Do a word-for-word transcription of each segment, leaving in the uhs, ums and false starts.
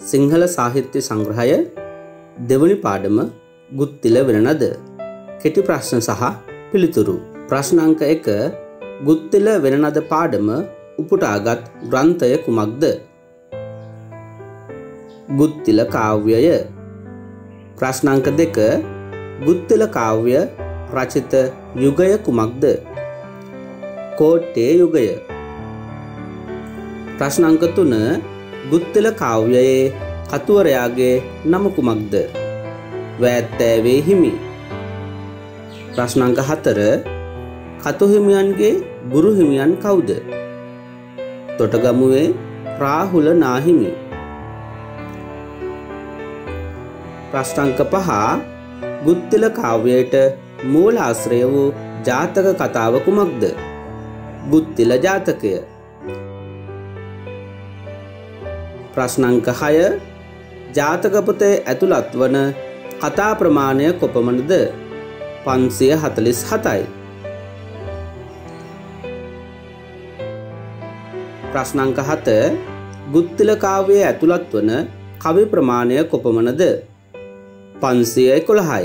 සිංහල සාහිත්‍ය සංග්‍රහය දෙවනි පාඩම ගුත්තිල වෙනනද? කෙටි ප්‍රශ්න සහ පිළිතුරු. ප්‍රශ්න අංක එක ගුත්තිල වෙනනද පාඩම උපුටාගත් ග්‍රන්ථය කුමක්ද? ගුත්තිල කාව්‍යය. ප්‍රශ්න අංක දෙක ගුත්තිල කාව්‍ය රචිත යුගය කුමක්ද? කෝට්ටේ යුගය. ප්‍රශ්න අංක තුන ගුත්තිල කාව්‍යයේ කතුවරයාගේ නම කුමක්ද? වෑත්තෑවේ හිමි. ප්‍රශ්න අංක හතර කතු හිමියන්ගේ ගුරු හිමියන් කවුද? තොටගමුවේ රාහුල නාහිමි. ප්‍රශ්න අංක පහ ගුත්තිල කාව්‍යයට මූලාශ්‍රය වූ ජාතක කතාව කුමක්ද? ගුත්තිල ජාතකය. ප්‍රශ්න අංක හය ජාතක පොතේ ඇතුළත් වන කතා ප්‍රමාණය කොපමණද? පන්සිය හතළිස් හතයි. ප්‍රශ්න අංක හත ගුත්තිල කාව්‍යයේ ඇතුළත් වන කවි ප්‍රමාණය කොපමණද? පන්සිය එකොළහයි.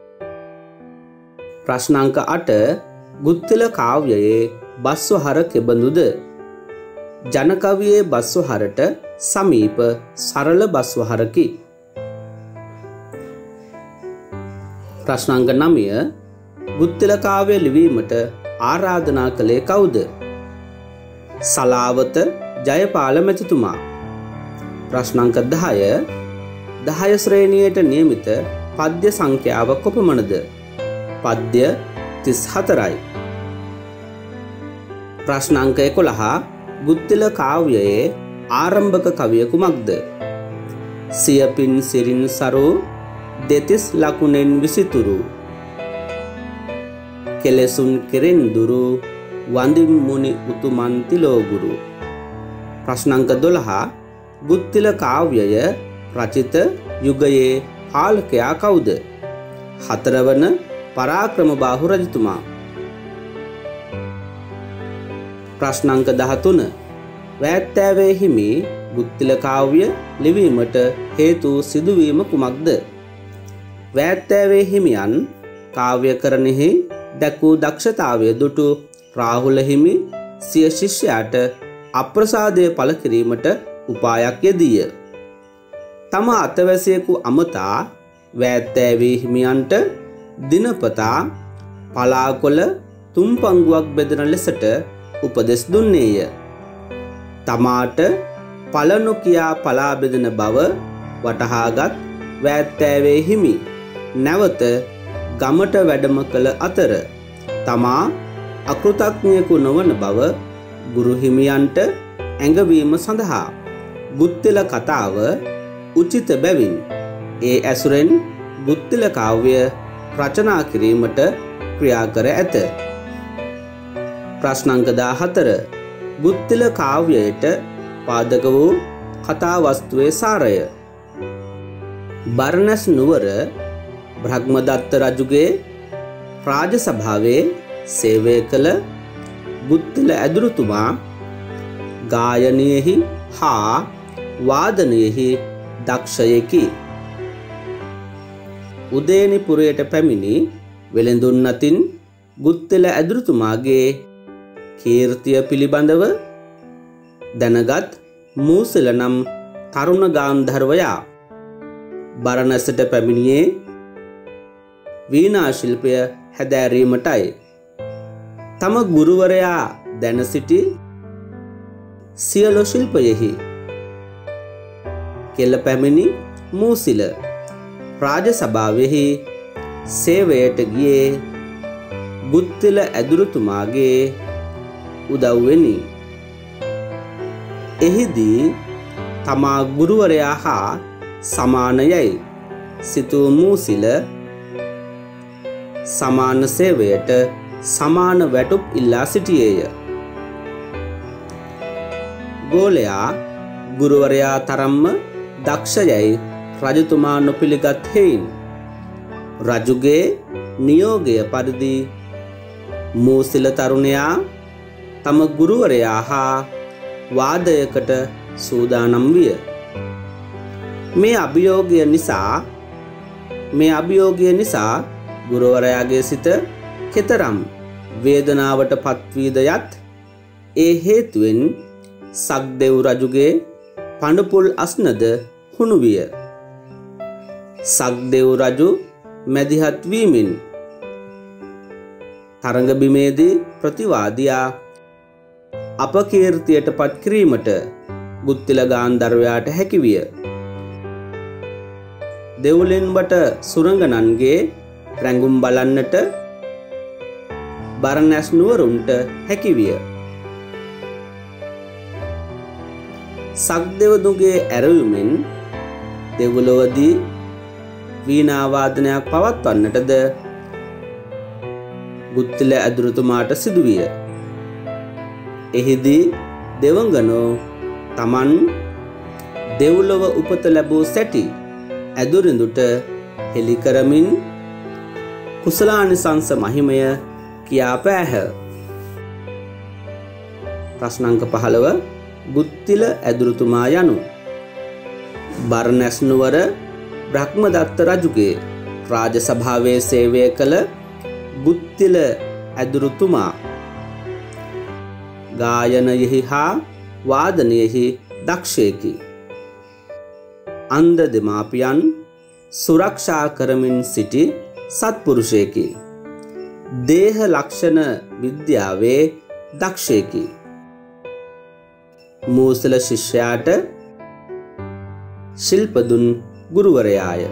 ප්‍රශ්න අංක අට ගුත්තිල කාව්‍යයේ බස්වහර කෙබඳුද? ජනකවියේ බස්වහරට සමීප සරල බස්වහරකි. ප්‍රශ්න අංක නවය ගුත්තිල කාව්‍ය ලිවීමට ආරාධනා කළේ කවුද? සලාවත ජයපාල මැතිතුමා. ප්‍රශ්න අංක දහය දහය ශ්‍රේණියට නියමිත පද්‍ය සංඛ්‍යාව කොපමණද? පද්‍ය තිස් හතරයි. ප්‍රශ්න අංක එකොළහ ගුත්තිල කාව්‍යයේ ආරම්භක කවිය කුමක්ද? සියපින් සිරින් සරු දෙතිස් ලකුණෙන් විසිතුරු කෙලෙසුන් කෙරෙන් දුරු වඳින් මුනි උතුමන් තිලෝගුරු. ප්‍රශ්න අංක දොළහ ගුත්තිල කාව්‍යය රචිත යුගයේ පාලකයා කවුද? හතරවන පරාක්‍රමබාහු රජතුමා. ප්‍රශ්න අංක දහතුන වෑත්තෑවේ හිමි ගුත්තිල කාව්‍ය ලිවීමට හේතු සිදුවීම කුමක්ද? වෑත්තෑවේ හිමියන් කාව්‍යකරණෙහි දැකූ දක්ෂතාවය දුටු රාහුල හිමි සිය ශිෂ්‍යයාට අප්‍රසාදය පළ කිරීමට උපායක් යෙදීය. තම අතවැසියෙකු අමතා වෑත්තෑවේ හිමියන්ට දිනපතා පලාකොළ තුම්පංගුවක් බෙදන ලෙසට උපදෙස් දුන්නේය. තමාට පල නොකියා පලා බෙදෙන බව වටහාගත් වෑත්තෑවේ හිමි නැවත ගමට වැඩම කළ අතර තමා අකෘතඥයෙකු නොවන බව ගුරු හිමියන්ට ඇඟවීම සඳහා ගුත්තිල කතාව උචිත බැවින් ඒ ඇසුරෙන් ගුත්තිල කාව්‍ය රචනා කිරීමට ක්‍රියා කර ඇත. ප්‍රශ්න අංක දාහතර ගුත්තිල කාව්‍යයට පාදක වූ කතා වස්තුවේ සාරය. බරණැස් නුවර බ්‍රහ්මදත්ත රජුගේ රාජ සභාවේ සේවය කළ ගුත්තිල ඇදුරුතුමා ගායනයෙහි හා වාදනයෙහි දක්ෂයෙකි. උදේනිපුරයට පැමිණි වෙළඳුන් අතින් ගුත්තිල ඇදුරුතුමාගේ කීර්තිය පිළිබඳව දැනගත් මූසිල නම් තරුණ ගාන්ධර්වයා බරණැසට පැමිණියේ වීණා ශිල්පය හැදෑරීමටයි. තම ගුරුවරයා දැන සිටි සියලු ශිල්පයෙහි කෙළ පැමිණි මූසිල රාජ සභාවෙහි සේවයට ගියේ ගුත්තිල ඇදුරුතුමාගේ උදව්වෙනි. එහිදී තමා ගුරුවරයා හා සමානයයි සිතූ මූසිල සමාන සේවයට සමාන වැටුප් ඉල්ලා සිටියේය. ගෝලයා ගුරුවරයා තරම්ම දක්ෂයයි රජතුමා නොපිළිගත් හේයින් රජුගේ නියෝගය පරිදි මූසිල තරුණයා තම ගුරුවරයා හා වාදයකට සූදානම් විය. මේ අභියෝගය නිසා මේ අභියෝගය නිසා ගුරුවරයාගේ සිත කෙතරම් වේදනාවට පත්වීද යත් ඒ හේතුවෙන් සක්දෙව් රජුගේ පඬුපුල් අස්නද හුණු විය. සක්දෙව් රජු මැදිහත් වීමෙන් තරඟ බිමේදී ප්‍රතිවාදියා අපකීර්තියට පත් කිරීමට ගුත්තිල ගාන්ධර්වයාට හැකි විය. දෙව්ලෙන්බට සුරංගනන්ගේ රැඟුම් බලන්නට බරණැස් නුවරුන්ට හැකි විය. සක්දෙව්දුගේ ඇරයුමෙන් දෙව්ලොවදී වීණා වාදනයක් පවත්වන්නටද ගුත්තිල ඇදුරුතුමාට සිදුවිය. එහිදී දෙවඟනෝ තමන් දෙව්ලොව උපත ලැබූ සැටි ඇදුරිඳුට හෙළි කරමින් කුසලානිසංස මහිමය කියා පෑහ. ප්‍රශ්න අංක පහළව ගුත්තිල ඇදුරුතුමා යනු බරණැස් නුවර බ්‍රහ්මදත්ත රජුගේ රාජ සභාවේ සේවය කළ ගුත්තිල ඇදුරුතුමා ගායනයෙහි හා වාදනයෙහි දක්ෂයෙකි. අන්ධ දෙමාපියන් සුරක්ෂා කරමින් සිටි සත්පුරුෂයෙකි. දේහ ලක්ෂණ විද්‍යාවේ දක්ෂයෙකි. මූසල ශිෂ්‍යයාට ශිල්ප දුන් ගුරුවරයාය.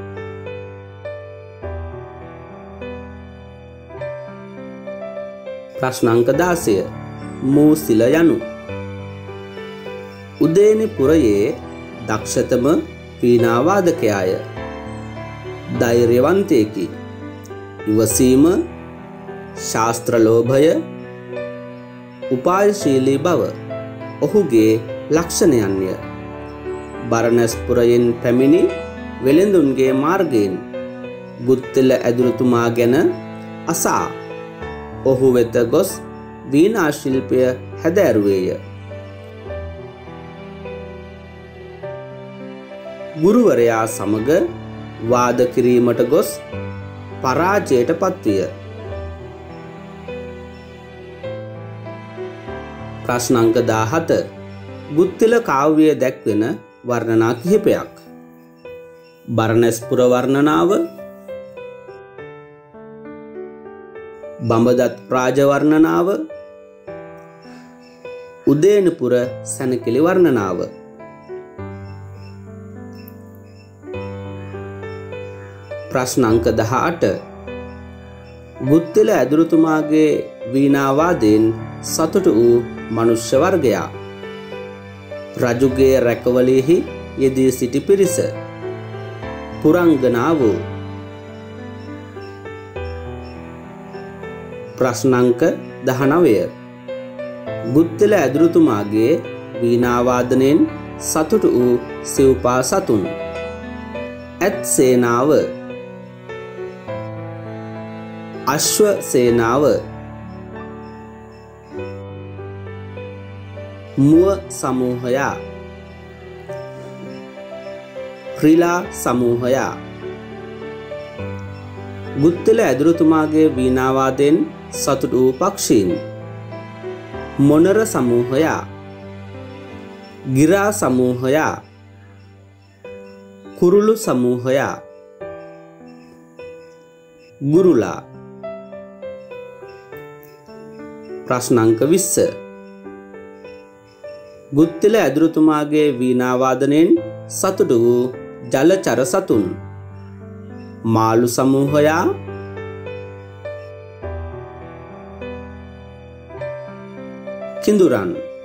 ප්‍රශ්න අංක දාසය මූසිල යනු උදේනිපුරයේ දක්ෂතම වීණා වාදකයාය. ධෛර්යවන්තයෙකි. ඉවසීම, ශාස්ත්‍ර ලෝභය, උපායශීලී බව ඔහුගේ ලක්ෂණයන්ය. බරණැස්පුරයෙන් පැමිණි වෙළෙඳුන්ගේ මාර්ගයෙන් ගුත්තිල ඇදුරුතුමා ගැන අසා ඔහු වෙත ගොස් වීණා ශිල්පය හැදෑරුවේය. ගුරුවරයා සමග වාද කිරීමට ගොස් පරාජයට පත්විය. ප්‍රශ්න අංක දාහත ගුත්තිල කාව්‍යයේ දැක්වෙන වර්ණනා කිහිපයක්. බරණැස්පුර වර්ණනාව, බඹදත් ප්‍රාජ වර්ණනාව, උදේනපුර සැනකෙළි වර්ණනාව. ප්‍රශ්න අංක දහඅට ගුත්තිල ඇදුරුතුමාගේ වීණාවාදයෙන් සතුටු වූ මනුෂ්‍ය වර්ගයා. රජුගේ රැකවලෙහි යෙදී සිටි පිරිස. පුරංගනාවෝ. ප්‍රශ්න අංක දහනවය ගුත්තිල ඇදුරුතුමාගේ වීණාවාදනයෙන් සතුටු වූ සිව්පා සතුන්. ඇත් සේනාව, අශ්ව සේනාව, මුව සමූහයා, රිලා සමූහයා. ගුත්තිල ඇදුරුතුමාගේ වීණාවාදයෙන් සතුටු වූ පක්ෂීන්. මොනර සමූහයා, ගිරා සමූහයා, කුරුළු සමූහයා, ගුරුලා. ප්‍රශ්න අංක විස්ස ගුත්තිල ඇදුරුතුමාගේ වීණාවාදනයෙන් සතුටු වූ ජලචර සතුන්. මාළු සමූහයා, කිඳුරන්.